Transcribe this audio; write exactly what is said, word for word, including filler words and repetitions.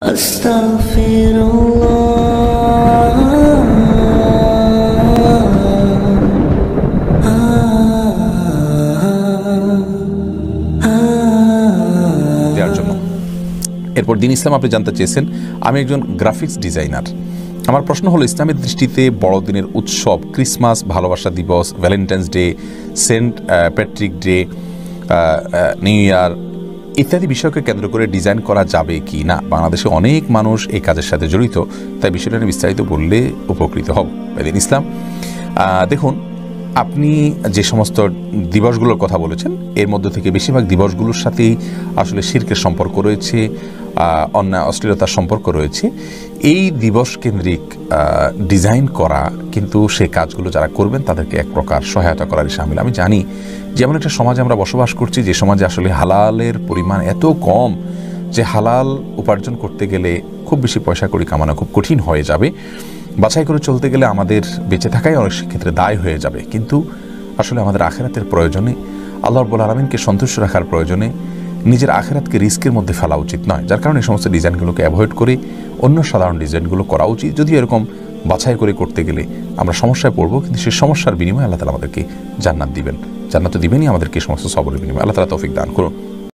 এরপর দিন ইসলাম আপনি জানতে চেয়েছেন, আমি একজন গ্রাফিক্স ডিজাইনার। আমার প্রশ্ন হলো, ইসলামের দৃষ্টিতে বড়দিনের উৎসব ক্রিসমাস, ভালোবাসা দিবস, Valentine's Day, Saint Patrick Day, New Year ইত্যাদি বিষয়কে কেন্দ্র করে ডিজাইন করা যাবে কি না? বাংলাদেশে অনেক মানুষ এই কাজের সাথে জড়িত, তাই বিষয়টা নিয়ে বিস্তারিত বললে উপকৃত হব। দিন ইসলাম, দেখুন, আপনি যে সমস্ত দিবসগুলোর কথা বলেছেন এর মধ্য থেকে বেশিরভাগ দিবসগুলোর সাথেই আসলে শিরকের সম্পর্ক রয়েছে, অন্যায় অশ্লীলতার সম্পর্ক রয়েছে। এই দিবস কেন্দ্রিক ডিজাইন করা কিন্তু সে কাজগুলো যারা করবেন তাদেরকে এক প্রকার সহায়তা করারই শামিল। আমি জানি যেমন একটা সমাজে আমরা বসবাস করছি, যে সমাজে আসলে হালালের পরিমাণ এত কম যে হালাল উপার্জন করতে গেলে খুব বেশি পয়সা কড়ি কামানো খুব কঠিন হয়ে যাবে। বাছাই করে চলতে গেলে আমাদের বেঁচে থাকাই অনেক ক্ষেত্রে দায় হয়ে যাবে। কিন্তু আসলে আমাদের আখেরাতের প্রয়োজনে, আল্লাহ রাব্বুল আলামিনকে সন্তুষ্ট রাখার প্রয়োজনে নিজের আখেরাতকে রিস্কের মধ্যে ফেলা উচিত নয়। যার কারণে এই সমস্ত ডিজাইনগুলোকে অ্যাভয়েড করে অন্য সাধারণ ডিজাইনগুলো করা উচিত। যদিও এরকম বাছাই করে করতে গেলে আমরা সমস্যায় পড়বো, কিন্তু সেই সমস্যার বিনিময়ে আল্লাহ তাআলা আমাদেরকে জান্নাত দিবেন। জান্নাত তো দিবেনই আমাদেরকে, সমস্ত সবরের বিনিময়ে। আল্লাহ তাআলা তৌফিক দান করুন।